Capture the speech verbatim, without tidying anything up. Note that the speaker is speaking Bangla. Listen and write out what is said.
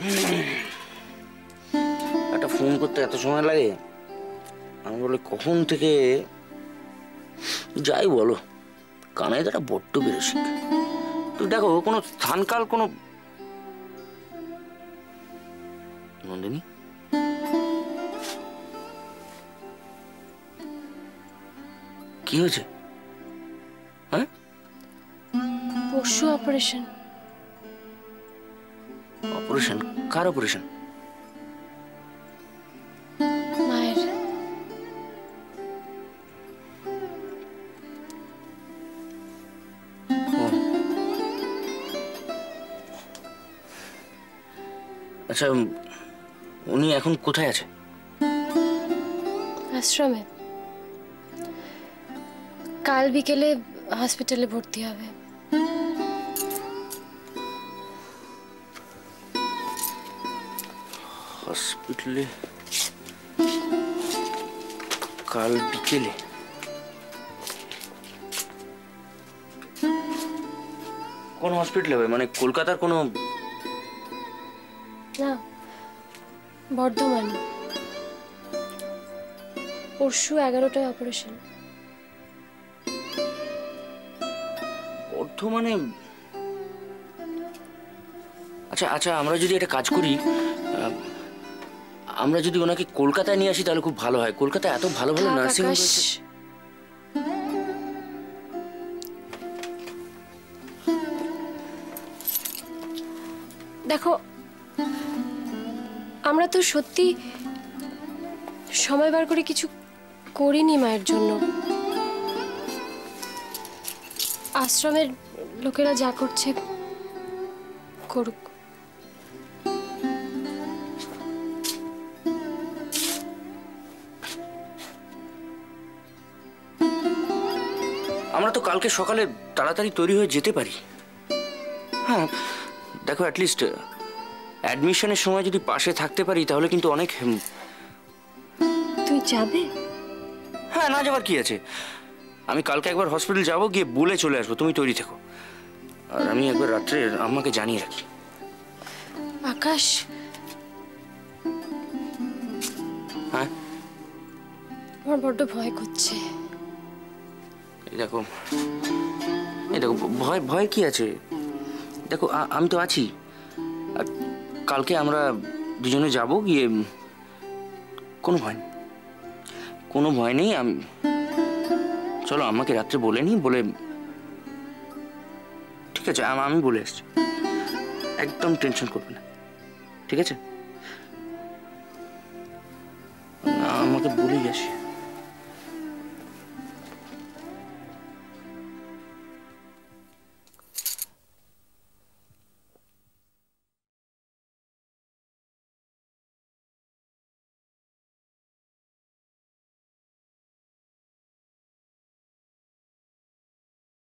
একটা ফোন করতে এত সময় লাগে? আমি বলে কখন থেকে যাই বলো, কানাই দাটা বড্ড বেরসিক। তুই দেখো কোনো স্থানকাল কোনো নন্দিনী কি হয়েছে? হ্যাঁ, পরশু অপারেশন। অপারেশন? কার অপারেশন? মায়ের। আচ্ছা, উনি এখন কোথায় আছে? আশ্রমে। কাল বিকেলে হসপিটালে ভর্তি হবে। হসপিটালে কাল বিকেলে? কোন হসপিটাল হবে? মানে কলকাতার কোনো? না, বর্ধমান। পরশু এগারোটায় অপারেশন। বর্ধমানে? আচ্ছা আচ্ছা, আমরা যদি একটা কাজ করি, আমরা যদি ওনাকে কলকাতায় নিয়ে আসি তাহলে খুব ভালো হয়। কলকাতায় এত ভালো ভালো নার্সিং হোম রয়েছে। দেখো, আমরা তো সত্যি সময় বার করে কিছু করিনি মায়ের জন্য। আশ্রমের লোকেরা যা করছে করুক। আমরা তো কালকে সকালে তাড়াতাড়ি তৈরি হয়ে যেতে পারি। হ্যাঁ দেখো, অ্যাটলিস্ট অ্যাডমিশনের সময় যদি পাশে থাকতে পারি তাহলে কিন্তু অনেক। তুই যাবে? হ্যাঁ, না যাবার কি আছে। আমি কালকে একবার হসপিটাল যাবো, গিয়ে বলে চলে আসবো। তুমি তৈরি থেকো, আর আমি একবার রাত্রে আম্মাকে জানিয়ে রাখি। আকাশ। হ্যাঁ, আমার বড্ড ভয় করছে। এই দেখো, এই দেখো, ভয় ভয় কি আছে? দেখো আমি তো আছি। আর কালকে আমরা দুজনে যাব, গিয়ে কোনো ভয় নেই, কোনো ভয় নেই। আমি চলো আমাকে রাত্রে বলে নি, বলে ঠিক আছে, আমি বলে এসছি। একদম টেনশন করবে না, ঠিক আছে? আমাকে বলেই আসি।